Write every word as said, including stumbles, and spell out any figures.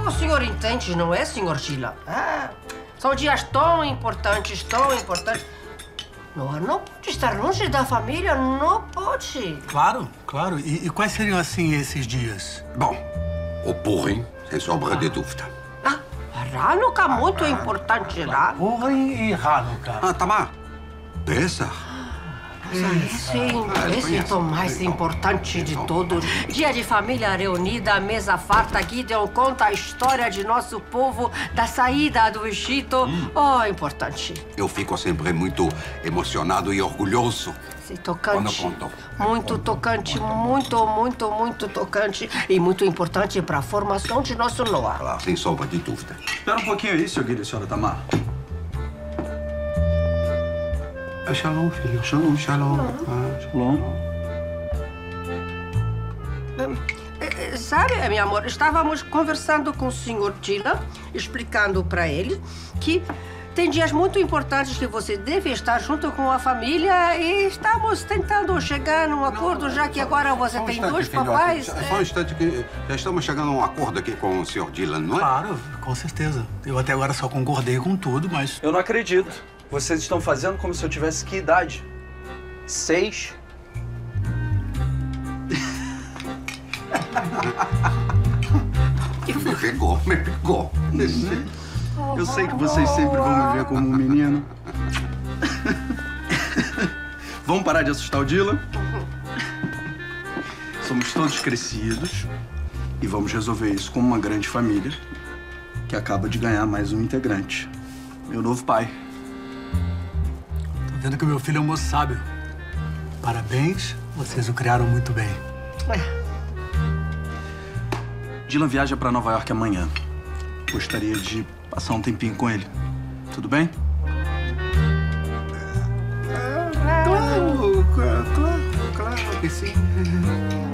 o senhor entende, não é, senhor Gila? Ah, são dias tão importantes, tão importantes. Não, não pode estar longe da família, não pode. Claro, claro. E, e quais seriam, assim, esses dias? Bom, o Purim, sem sombra de dúvida. Ah, Hanukkah, muito importante lá. Purim e Hanukkah. Ah, Tamar. Pesach. Sim, esse é o mais importante de todos. Dia de família reunida, mesa farta. Gideon conta a história de nosso povo, da saída do Egito. Hum. Oh, importante. Eu fico sempre muito emocionado e orgulhoso. Sim, tocante. Muito tocante, muito, muito, muito tocante. E muito importante para a formação de nosso Noah. Claro, sem sombra de dúvida. Espera um pouquinho aí, senhor Gideon, senhora Tamar. Shalom, filho. Shalom, shalom. Ah, shalom. Sabe, meu amor, estávamos conversando com o senhor Gila, explicando para ele que tem dias muito importantes que você deve estar junto com a família e estamos tentando chegar num acordo, já que agora você tem dois papais. Só um instante que já estamos chegando a um acordo aqui com o senhor Dylan, não é? Claro, com certeza. Eu até agora só concordei com tudo, mas... Eu não acredito. Vocês estão fazendo como se eu tivesse que idade? Seis? Me pegou, me pegou. Eu sei que vocês sempre vão me ver como um menino. Vamos parar de assustar o Dylan? Somos todos crescidos e vamos resolver isso como uma grande família que acaba de ganhar mais um integrante. Meu novo pai. Tô vendo que o meu filho é um moço sábio. Parabéns, vocês o criaram muito bem. Dylan viaja para Nova York amanhã. Gostaria de passar um tempinho com ele. Tudo bem? Claro, claro, claro que sim.